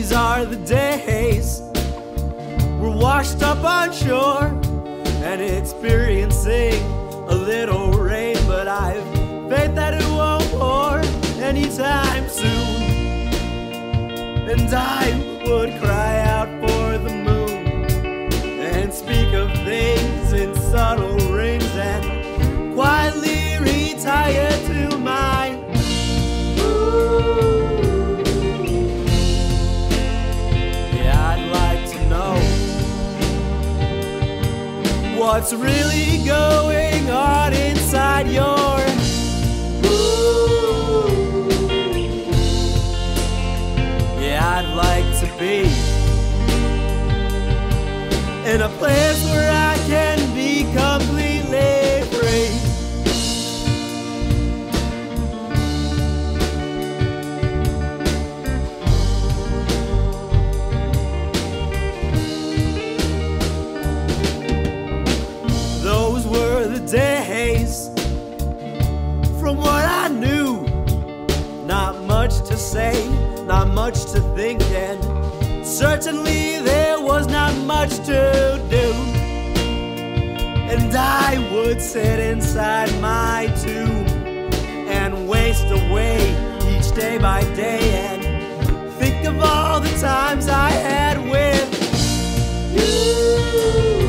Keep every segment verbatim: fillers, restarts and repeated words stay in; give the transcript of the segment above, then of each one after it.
These are the days we're washed up on shore and experiencing a little rain, but I've faith that it won't pour anytime soon. And I would cry out for the moon and speak of things in subtle rings and quietly retire to my ooh. Yeah, I'd like to know what's really going on inside your ooh. Yeah, I'd like to be in a place where I can be completely free. Those were the days. From what I knew, not much to say, not much to think, and certainly there was not much to do. And I would sit inside my tomb and waste away each day by day and think of all the times I had with you.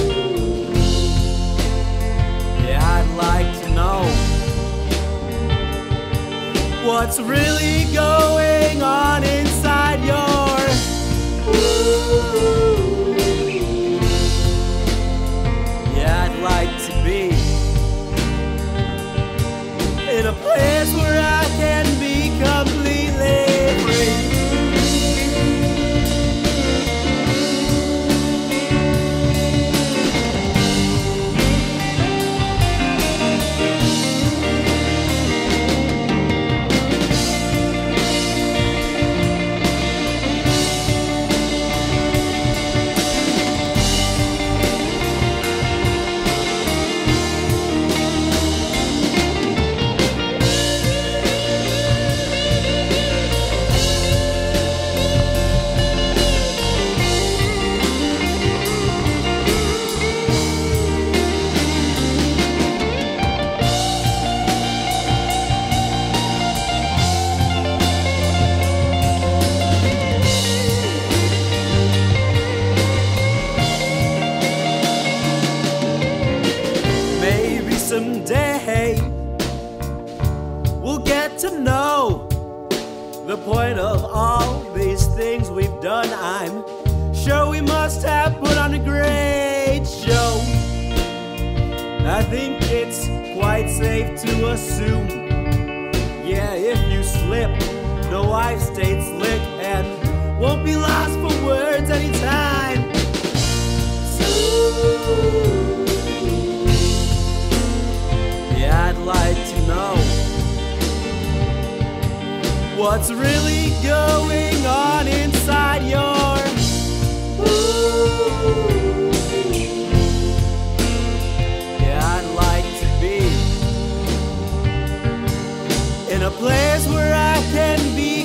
Yeah, I'd like to know what's really going on inside your ooh. Yeah, I'd like to be in a place where I can be completely free. Someday we'll get to know the point of all these things we've done. I'm sure we must have put on a great show. I think it's quite safe to assume, yeah, if you slip, no, I've stayed slick and won't be lost for words anytime soon. Yeah, I'd like to know what's really going on inside your ooh. Yeah, I'd like to be in a place where I can be